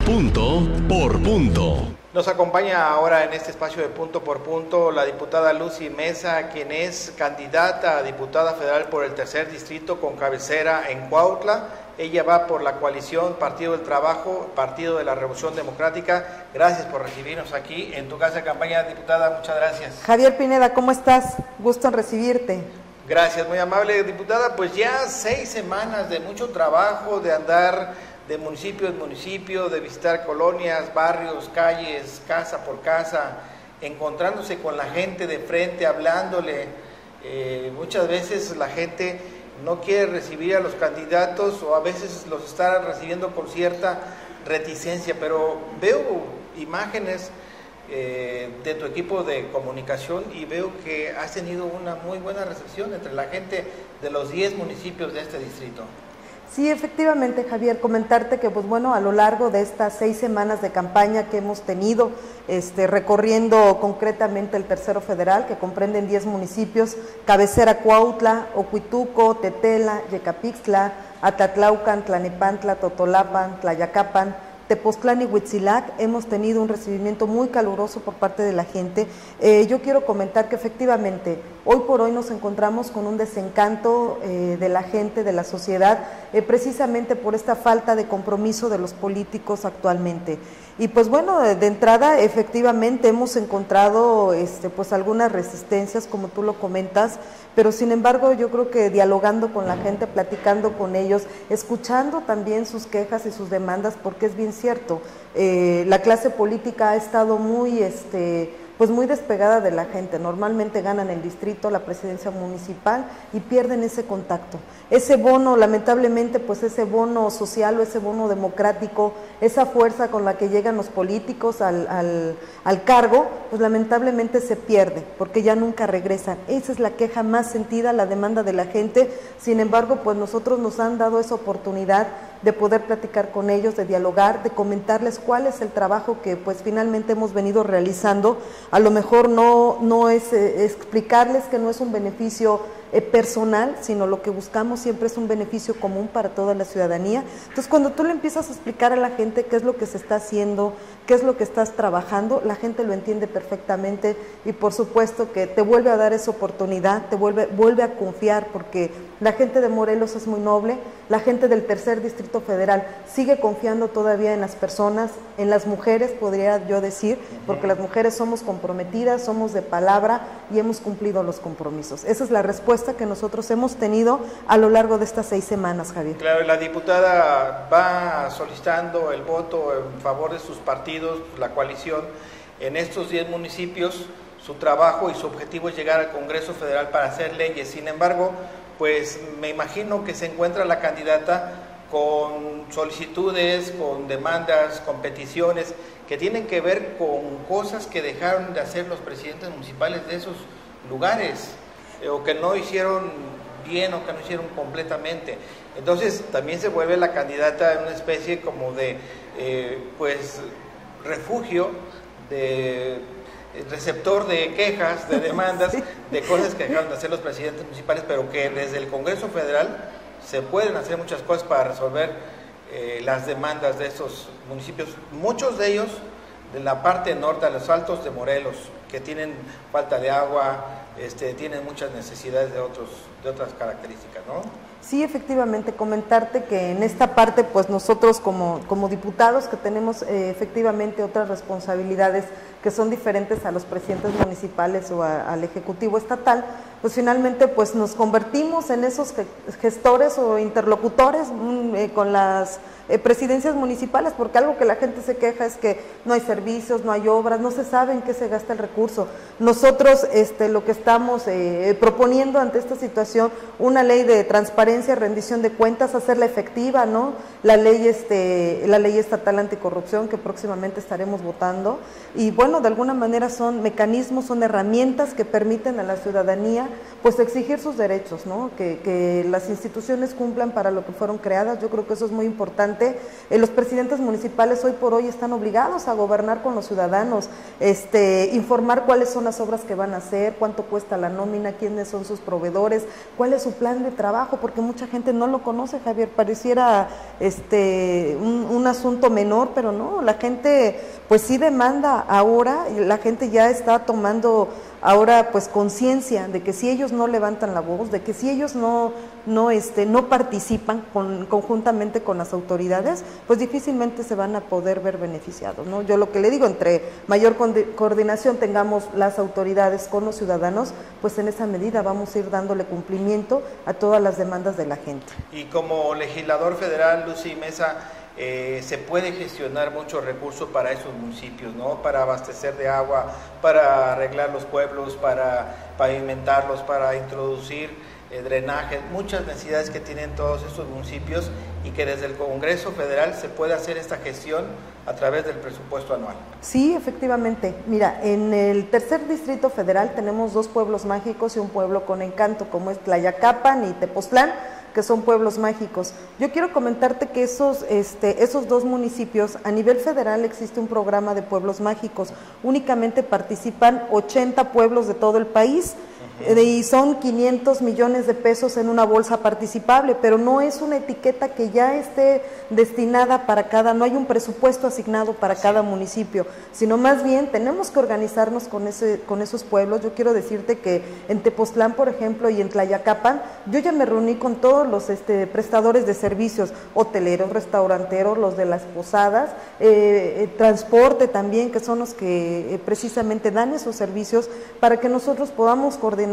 Punto por punto. Nos acompaña ahora en este espacio de Punto por Punto la diputada Lucy Mesa, quien es candidata a diputada federal por el tercer distrito con cabecera en Cuautla. Ella va por la coalición Partido del Trabajo, Partido de la Revolución Democrática. Gracias por recibirnos aquí en tu casa de campaña, diputada. Muchas gracias. Javier Pineda, ¿cómo estás? Gusto en recibirte. Gracias, muy amable, diputada. Pues ya 6 semanas de mucho trabajo, de andar de municipio en municipio, de visitar colonias, barrios, calles, casa por casa, encontrándose con la gente de frente, hablándole. Muchas veces la gente no quiere recibir a los candidatos o a veces los está recibiendo con cierta reticencia, pero veo imágenes de tu equipo de comunicación y veo que has tenido una muy buena recepción entre la gente de los 10 municipios de este distrito. Sí, efectivamente, Javier, comentarte que pues bueno, a lo largo de estas 6 semanas de campaña que hemos tenido, recorriendo concretamente el tercero federal, que comprenden 10 municipios, cabecera Cuautla, Ocuituco, Tetela, Yecapixtla, Atatlaucan, Tlanepantla, Totolapan, Tlayacapan, Tepoztlán y Huitzilac, hemos tenido un recibimiento muy caluroso por parte de la gente. Yo quiero comentar que efectivamente, hoy por hoy nos encontramos con un desencanto de la gente, de la sociedad, precisamente por esta falta de compromiso de los políticos actualmente. Y pues bueno, de entrada efectivamente hemos encontrado pues algunas resistencias, como tú lo comentas, pero sin embargo yo creo que dialogando con la gente, platicando con ellos, escuchando también sus quejas y sus demandas, porque es bien cierto, la clase política ha estado muy pues muy despegada de la gente. Normalmente ganan el distrito, la presidencia municipal y pierden ese contacto. Ese bono, lamentablemente, pues ese bono social o ese bono democrático, esa fuerza con la que llegan los políticos al cargo, pues lamentablemente se pierde, porque ya nunca regresan. Esa es la queja más sentida, la demanda de la gente. Sin embargo, pues nosotros nos han dado esa oportunidad de poder platicar con ellos, de dialogar, de comentarles cuál es el trabajo que pues finalmente hemos venido realizando. A lo mejor no es explicarles que no es un beneficio personal, sino lo que buscamos siempre es un beneficio común para toda la ciudadanía. Entonces, cuando tú le empiezas a explicar a la gente qué es lo que se está haciendo, qué es lo que estás trabajando, la gente lo entiende perfectamente y por supuesto que te vuelve a dar esa oportunidad, te vuelve a confiar, porque la gente de Morelos es muy noble, la gente del tercer distrito federal sigue confiando todavía en las personas, en las mujeres, podría yo decir, porque las mujeres somos comprometidas, somos de palabra y hemos cumplido los compromisos. Esa es la respuesta que nosotros hemos tenido a lo largo de estas 6 semanas, Javier. Claro, la diputada va solicitando el voto en favor de sus partidos, la coalición, en estos 10 municipios. Su trabajo y su objetivo es llegar al Congreso Federal para hacer leyes. Sin embargo, pues me imagino que se encuentra la candidata con solicitudes, con demandas, con peticiones que tienen que ver con cosas que dejaron de hacer los presidentes municipales de esos lugares, o que no hicieron bien o que no hicieron completamente. Entonces también se vuelve la candidata en una especie como de pues refugio, de receptor de quejas, de demandas, sí, de cosas que dejaron de hacer los presidentes municipales, pero que desde el Congreso Federal se pueden hacer muchas cosas para resolver las demandas de estos municipios, muchos de ellos de la parte norte, de los altos de Morelos, que tienen falta de agua, tienen muchas necesidades de otras características, ¿no? Sí, efectivamente, comentarte que en esta parte, pues nosotros como diputados que tenemos efectivamente otras responsabilidades que son diferentes a los presidentes municipales o al Ejecutivo Estatal, pues finalmente pues nos convertimos en esos gestores o interlocutores con las presidencias municipales, porque algo que la gente se queja es que no hay servicios, no hay obras, no se sabe en qué se gasta el recurso. Nosotros lo que estamos proponiendo ante esta situación, una ley de transparencia, rendición de cuentas, hacerla efectiva, ¿no? La ley estatal anticorrupción que próximamente estaremos votando, y bueno, de alguna manera son mecanismos, son herramientas que permiten a la ciudadanía pues exigir sus derechos, ¿no? Que las instituciones cumplan para lo que fueron creadas. Yo creo que eso es muy importante. Los presidentes municipales hoy por hoy están obligados a gobernar con los ciudadanos, informar cuáles son las obras que van a hacer, cuánto cuesta la nómina, quiénes son sus proveedores, cuál es su plan de trabajo, porque mucha gente no lo conoce, Javier, pareciera un asunto menor, pero no, la gente pues sí demanda ahora, y la gente ya está tomando ahora pues conciencia de que si ellos no levantan la voz, de que si ellos no participan conjuntamente con las autoridades, pues difícilmente se van a poder ver beneficiados, ¿no? Yo lo que le digo, entre mayor coordinación tengamos las autoridades con los ciudadanos, pues en esa medida vamos a ir dándole cumplimiento a todas las demandas de la gente. Y como legislador federal, Lucy Mesa, se puede gestionar muchos recursos para esos municipios, ¿no? Para abastecer de agua, para arreglar los pueblos, para pavimentarlos, para introducir drenaje, muchas necesidades que tienen todos estos municipios y que desde el Congreso Federal se puede hacer esta gestión a través del presupuesto anual. Sí, efectivamente. Mira, en el tercer distrito federal tenemos 2 pueblos mágicos y un pueblo con encanto, como es Tlayacapan y Tepoztlán, que son pueblos mágicos. Yo quiero comentarte que esos 2 municipios, a nivel federal existe un programa de pueblos mágicos, únicamente participan 80 pueblos de todo el país, y son 500 millones de pesos en una bolsa participable, pero no es una etiqueta que ya esté destinada para no hay un presupuesto asignado para cada municipio, sino más bien tenemos que organizarnos con esos pueblos. Yo quiero decirte que en Tepoztlán, por ejemplo, y en Tlayacapan, yo ya me reuní con todos los prestadores de servicios, hoteleros, restauranteros, los de las posadas, transporte también, que son los que precisamente dan esos servicios, para que nosotros podamos coordinar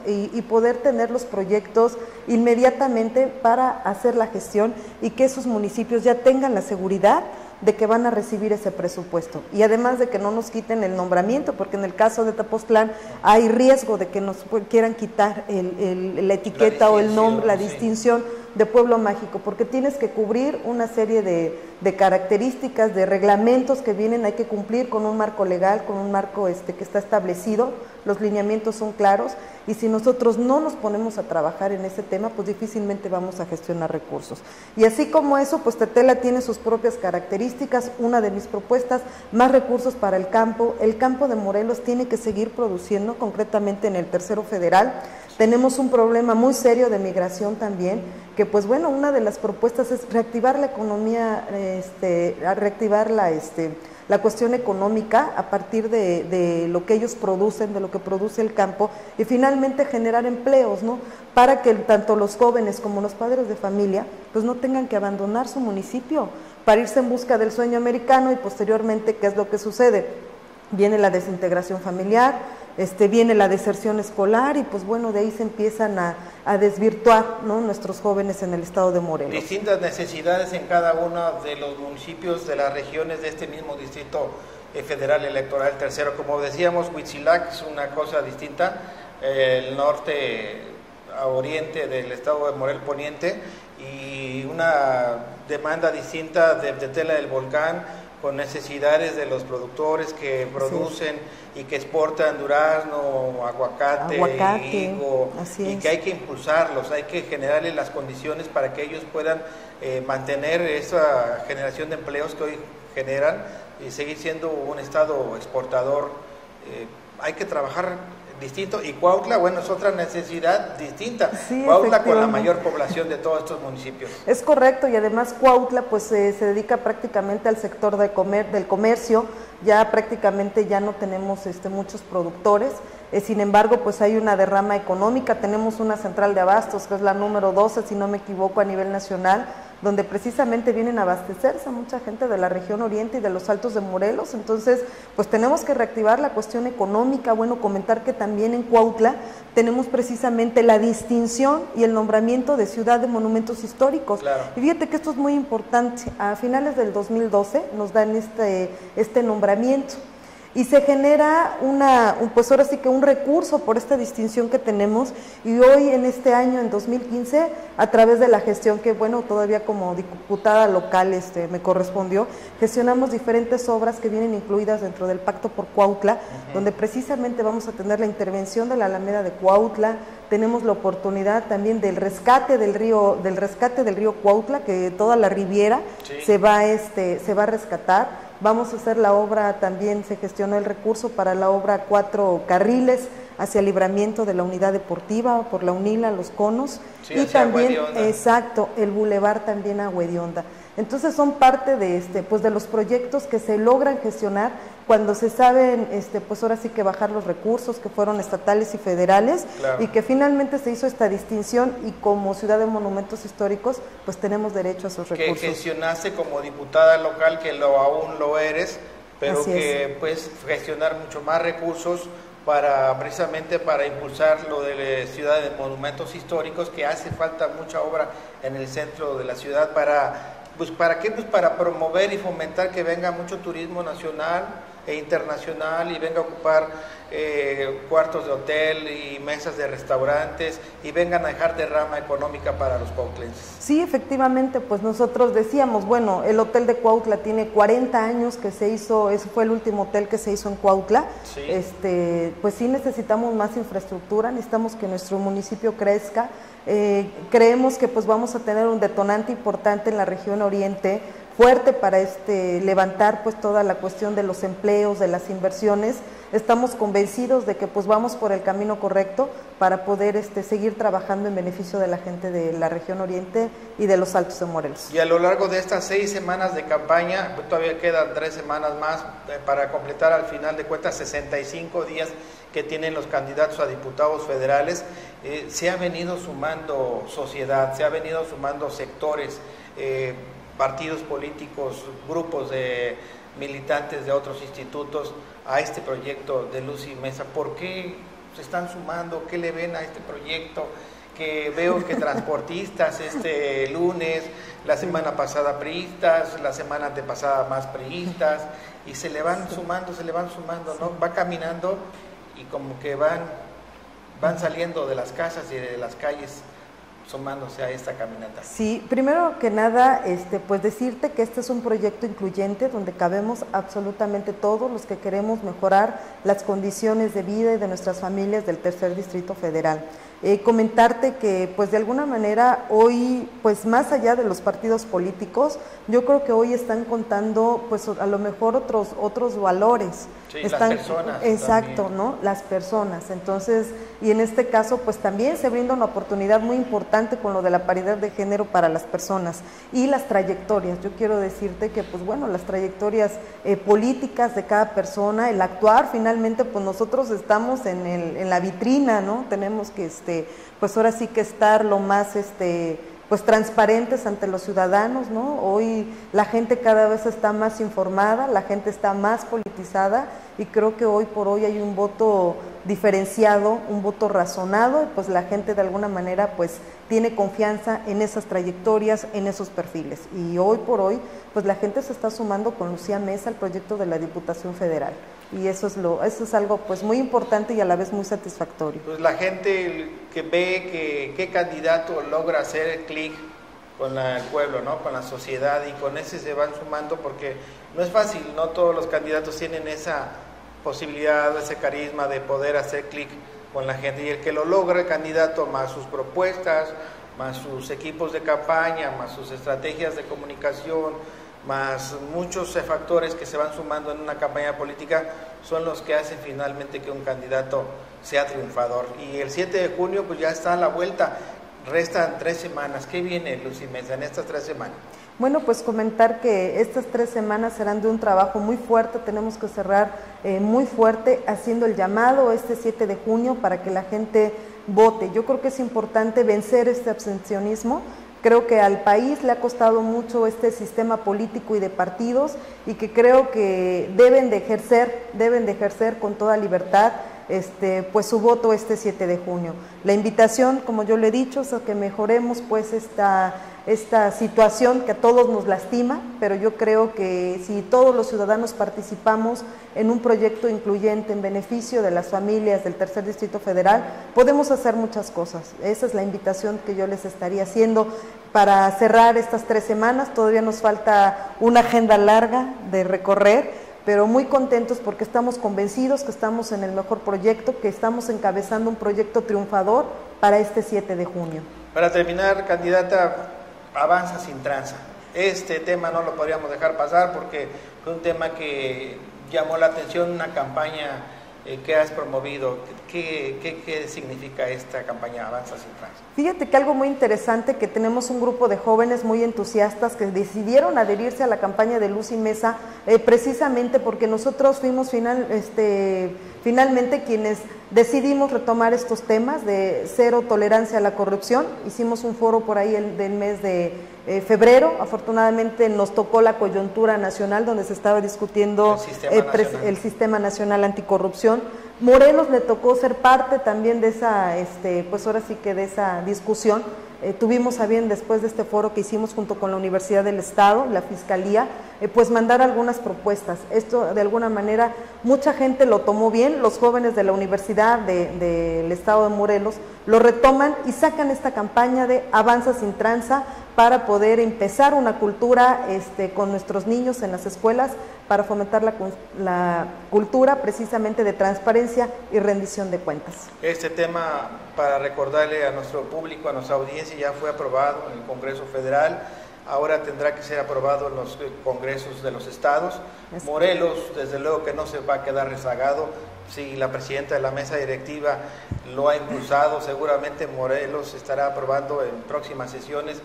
y poder tener los proyectos inmediatamente para hacer la gestión y que esos municipios ya tengan la seguridad de que van a recibir ese presupuesto, y además de que no nos quiten el nombramiento, porque en el caso de Tepoztlán hay riesgo de que nos quieran quitar la etiqueta o el nombre, la distinción de pueblo mágico, porque tienes que cubrir una serie de características, de reglamentos que vienen, hay que cumplir con un marco legal, con un marco que está establecido, los lineamientos son claros, y si nosotros no nos ponemos a trabajar en ese tema, pues difícilmente vamos a gestionar recursos. Y así como eso, pues Tetela tiene sus propias características. Una de mis propuestas, más recursos para el campo de Morelos tiene que seguir produciendo, concretamente en el tercero federal. Tenemos un problema muy serio de migración también, que pues bueno, una de las propuestas es reactivar la economía, reactivar la cuestión económica a partir de lo que ellos producen, de lo que produce el campo, y finalmente generar empleos, ¿no? Para que tanto los jóvenes como los padres de familia pues no tengan que abandonar su municipio para irse en busca del sueño americano, y posteriormente, ¿qué es lo que sucede? Viene la desintegración familiar, viene la deserción escolar, y pues bueno, de ahí se empiezan a desvirtuar, ¿no?, nuestros jóvenes en el estado de Morelos. Distintas necesidades en cada uno de los municipios de las regiones de este mismo distrito federal electoral tercero. Como decíamos, Huitzilac es una cosa distinta, el norte a oriente del estado de Morelos Poniente, y una demanda distinta de Tetela del Volcán, con necesidades de los productores que producen y que exportan durazno, aguacate, higo, y que hay que impulsarlos, hay que generarles las condiciones para que ellos puedan mantener esa generación de empleos que hoy generan y seguir siendo un estado exportador. Hay que trabajar distinto, y Cuautla, bueno, es otra necesidad distinta. Sí, Cuautla con la mayor población de todos estos municipios. Es correcto, y además Cuautla pues se dedica prácticamente al sector del comercio, ya prácticamente ya no tenemos muchos productores, sin embargo pues hay una derrama económica. Tenemos una central de abastos que es la número 12, si no me equivoco, a nivel nacional, donde precisamente vienen a abastecerse mucha gente de la región oriente y de los altos de Morelos. Entonces, pues tenemos que reactivar la cuestión económica. Bueno, comentar que también en Cuautla tenemos precisamente la distinción y el nombramiento de ciudad de monumentos históricos. Claro. Y fíjate que esto es muy importante. A finales del 2012 nos dan este nombramiento, y se genera pues ahora sí que un recurso por esta distinción que tenemos, y hoy en este año, en 2015, a través de la gestión que, bueno, todavía como diputada local me correspondió, gestionamos diferentes obras que vienen incluidas dentro del Pacto por Cuautla, donde precisamente vamos a tener la intervención de la Alameda de Cuautla. Tenemos la oportunidad también del rescate del río Cuautla, que toda la Riviera se va a rescatar. Vamos a hacer la obra, también se gestionó el recurso para la obra 4 carriles hacia Libramiento de la Unidad Deportiva, por la UNILA, Los Conos, sí, y también, exacto, el bulevar también a Huedionda. Entonces son parte de pues de los proyectos que se logran gestionar cuando se saben, pues ahora sí que bajar los recursos que fueron estatales y federales, claro, y que finalmente se hizo esta distinción, y como ciudad de monumentos históricos, pues tenemos derecho a esos recursos. Que gestionaste como diputada local, que aún lo eres, pero Así que puedes gestionar mucho más recursos precisamente para impulsar lo de ciudad de monumentos históricos, que hace falta mucha obra en el centro de la ciudad ¿para qué? Pues para promover y fomentar que venga mucho turismo nacional e internacional, y venga a ocupar cuartos de hotel y mesas de restaurantes, y vengan a dejar derrama económica para los cuautlenses. Sí, efectivamente, pues nosotros decíamos, bueno, el hotel de Cuautla tiene 40 años que se hizo, ese fue el último hotel que se hizo en Cuautla. Sí. Pues sí necesitamos más infraestructura, necesitamos que nuestro municipio crezca. Creemos que pues vamos a tener un detonante importante en la región oriente, fuerte para levantar pues toda la cuestión de los empleos, de las inversiones. Estamos convencidos de que pues vamos por el camino correcto para poder seguir trabajando en beneficio de la gente de la región oriente y de los Altos de Morelos. Y a lo largo de estas 6 semanas de campaña, pues todavía quedan 3 semanas más para completar al final de cuentas 65 días que tienen los candidatos a diputados federales. Se ha venido sumando sociedad, se ha venido sumando sectores, partidos políticos, grupos de militantes de otros institutos a este proyecto de Lucy Mesa. ¿Por qué se están sumando? ¿Qué le ven a este proyecto? Que veo que transportistas este lunes, la semana pasada priistas, la semana antepasada más priistas, y se le van sumando, ¿no? Va caminando y como que van saliendo de las casas y de las calles, sumándose a esta caminata. Sí, primero que nada, pues decirte que este es un proyecto incluyente donde cabemos absolutamente todos los que queremos mejorar las condiciones de vida y de nuestras familias del Tercer Distrito Federal. Comentarte que pues de alguna manera hoy, pues más allá de los partidos políticos, yo creo que hoy están contando pues a lo mejor otros valores. Sí, las personas. Exacto, también, ¿no? Las personas. Entonces, y en este caso pues también se brinda una oportunidad muy importante con lo de la paridad de género para las personas y las trayectorias. Yo quiero decirte que pues bueno, las trayectorias políticas de cada persona, el actuar, finalmente pues nosotros estamos en la vitrina, ¿no? Tenemos que pues ahora sí que estar lo más pues transparentes ante los ciudadanos, ¿no? Hoy la gente cada vez está más informada, la gente está más politizada, y creo que hoy por hoy hay un voto diferenciado, un voto razonado, y pues la gente de alguna manera pues tiene confianza en esas trayectorias, en esos perfiles. Y hoy por hoy pues la gente se está sumando con Lucía Mesa al proyecto de la Diputación Federal. Y eso es algo pues muy importante y a la vez muy satisfactorio. Pues la gente que ve qué candidato logra hacer clic con el pueblo, ¿no? Con la sociedad, y con ese se van sumando, porque no es fácil, no todos los candidatos tienen esa posibilidad, ese carisma de poder hacer clic con la gente, y el que lo logra, el candidato, más sus propuestas, más sus equipos de campaña, más sus estrategias de comunicación, más muchos factores que se van sumando en una campaña política, son los que hacen finalmente que un candidato sea triunfador. Y el 7 de junio pues ya está a la vuelta, restan 3 semanas. ¿Qué viene, Lucy Mesa, en estas 3 semanas? Bueno, pues comentar que estas 3 semanas serán de un trabajo muy fuerte. Tenemos que cerrar muy fuerte haciendo el llamado este 7 de junio para que la gente vote. Yo creo que es importante vencer este abstencionismo. Creo que al país le ha costado mucho este sistema político y de partidos, y que creo que deben de ejercer con toda libertad pues su voto este 7 de junio. La invitación, como yo le he dicho, es a que mejoremos pues esta situación que a todos nos lastima, pero yo creo que si todos los ciudadanos participamos en un proyecto incluyente en beneficio de las familias del Tercer Distrito Federal, podemos hacer muchas cosas. Esa es la invitación que yo les estaría haciendo para cerrar estas 3 semanas. Todavía nos falta una agenda larga de recorrer, pero muy contentos porque estamos convencidos que estamos en el mejor proyecto, que estamos encabezando un proyecto triunfador para este 7 de junio. Para terminar, candidata, avanza sin tranza. Este tema no lo podríamos dejar pasar porque fue un tema que llamó la atención, una campaña que has promovido. ¿Qué significa esta campaña Avanza Sin Tranza? Fíjate que algo muy interesante, que tenemos un grupo de jóvenes muy entusiastas que decidieron adherirse a la campaña de Lucy Mesa, precisamente porque nosotros fuimos finalmente quienes decidimos retomar estos temas de cero tolerancia a la corrupción. Hicimos un foro por ahí del mes de febrero. Afortunadamente nos tocó la coyuntura nacional donde se estaba discutiendo el Sistema Nacional Anticorrupción. Morelos le tocó ser parte también de esa, pues ahora sí que de esa discusión. Tuvimos a bien, después de este foro que hicimos junto con la Universidad del Estado, la Fiscalía, pues mandar algunas propuestas. Esto de alguna manera mucha gente lo tomó bien, los jóvenes de la Universidad del Estado de Morelos lo retoman y sacan esta campaña de Avanza Sin Tranza para poder empezar una cultura con nuestros niños en las escuelas, para fomentar la cultura precisamente de transparencia y rendición de cuentas. Este tema, para recordarle a nuestro público, a nuestra audiencia, ya fue aprobado en el Congreso Federal, ahora tendrá que ser aprobado en los congresos de los estados. Morelos, desde luego que no se va a quedar rezagado. Si la presidenta de la mesa directiva lo ha impulsado, seguramente Morelos estará aprobando en próximas sesiones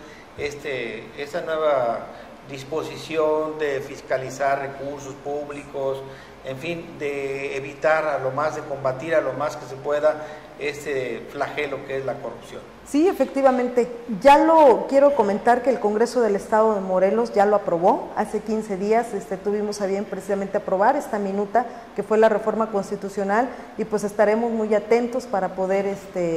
esta nueva disposición de fiscalizar recursos públicos, en fin, de evitar de combatir a lo más que se pueda este flagelo que es la corrupción. Sí, efectivamente. Ya lo quiero comentar que el Congreso del Estado de Morelos ya lo aprobó. Hace 15 días tuvimos a bien precisamente aprobar esta minuta que fue la reforma constitucional, y pues estaremos muy atentos para poder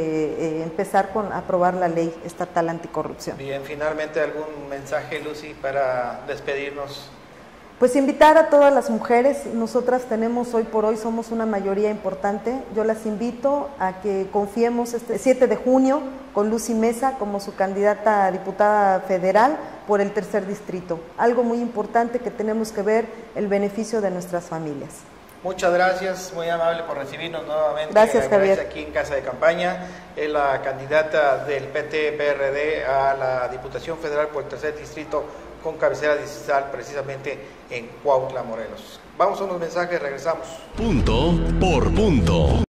empezar con aprobar la ley estatal anticorrupción. Bien, finalmente algún mensaje, Lucy, para despedirnos. Pues invitar a todas las mujeres. Nosotras tenemos hoy por hoy, somos una mayoría importante. Yo las invito a que confiemos este 7 de junio con Lucy Mesa como su candidata a diputada federal por el 3er distrito. Algo muy importante, que tenemos que ver el beneficio de nuestras familias. Muchas gracias, muy amable por recibirnos nuevamente. Gracias, Javier. Aquí en Casa de Campaña, es la candidata del PT-PRD a la Diputación Federal por el 3er distrito, con cabecera distrital precisamente en Cuautla, Morelos. Vamos a unos mensajes, regresamos. Punto por punto.